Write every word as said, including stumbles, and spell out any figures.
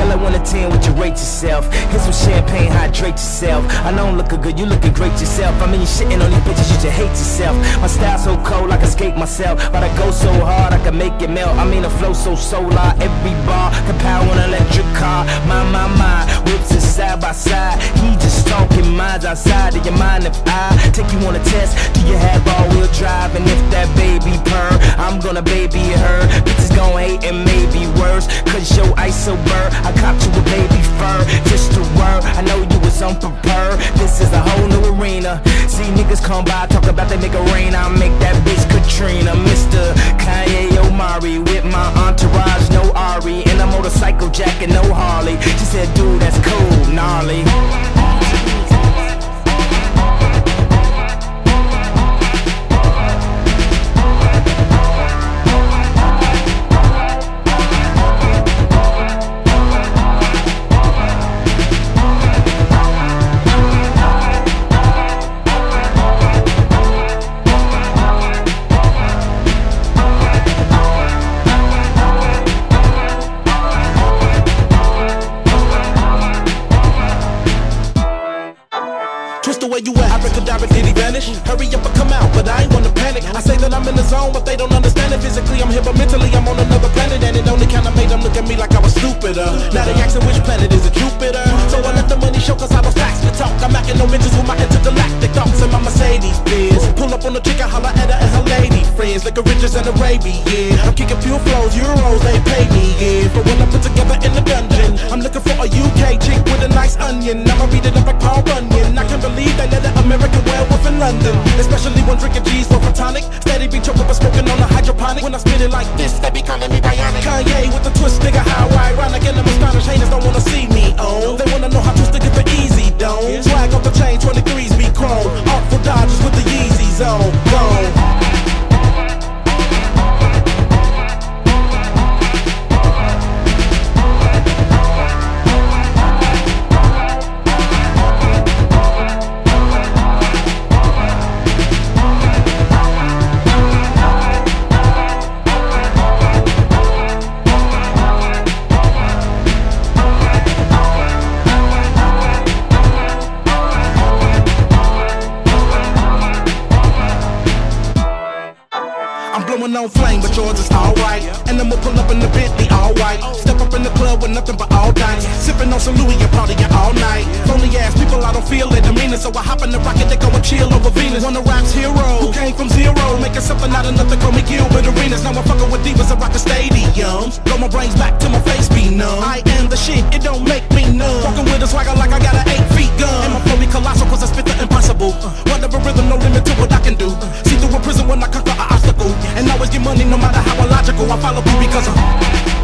Scale of one to ten, would you rate yourself? Here's some champagne, hydrate yourself. I know I'm looking good, you looking great yourself. I mean, you shitting on these bitches, you just hate yourself. My style so cold, I can skate myself, but I go so hard, I can make it melt. I mean, the flow so solar, every bar can power an electric car. My, my, my, whips is side by side. He just talking minds outside of your mind. If I take you on a test, do you have all-wheel drive? And if that baby purr, I'm gonna baby her. Bitches gon' hate and maybe worse, cause your ice so burr. I copped you a baby fur, just a word. I know you was unprepared. This is a whole new arena. See niggas come by, talk about they make a rain. I make that bitch Katrina. Mister Kanye Omari with my entourage, no Ari, and a motorcycle jacket, no Harley. She said, dude, that's cool, gnarly. Twist the way you at, abracadabra, did he vanish? Hurry up and come out, but I ain't wanna panic. I say that I'm in the zone, but they don't understand it. Physically I'm here, but mentally I'm on another planet. And it only kinda made them look at me like I was stupider. Now they asking which planet is it, Jupiter? So I let the money show, cause I don't facts to talk. I'm acting no bitches with my intergalactic thoughts and my Mercedes Benz. Pull up on the chick, I holla at her and her lady friends, like a riches and Arabian. I'm kicking pure flows, euros, they pay me, yeah. But when I put together in the dungeon, I'm looking for a U K chick with a nice onion. I'ma beat it up like Paul Bunyan. I can believe they let an American werewolf in London, especially when drinking G's for a tonic. Steady be choking but smoking on a hydroponic. When I spit it like this, they be calling me bionic. Kanye with the twist, nigga, how ironic. And I'm astonished, haters don't wanna see me on. They wanna know how twisted get the easy dome. Swag off the chain, twenty-threes be chrome. Artful Dodgers with the Yeezys on. Gone. Blowing on flame, but yours is alright. And I'ma pull up in the Bentley, all white. Step up in the club with nothing but all dice. Sipping on some Louis and partying all night. Phony ass people, I don't feel their demeanor, so I hop in the rocket, they go and chill over Venus. One of rap's hero, who came from zero, making something out of nothing, call me Gilbert Arenas. Now I'm fucking with divas and rockin' stadiums. Blow my brains back till my face be numb. I am the shit, it don't make me numb. Walking with a swagger like I got an eight feet gun. And my flow be colossal, cause I spit the impossible. Whatever rhythm, no limit to what I can do. See through a prison when I conquer an obstacle. And always get money no matter how illogical. I follow through because I'm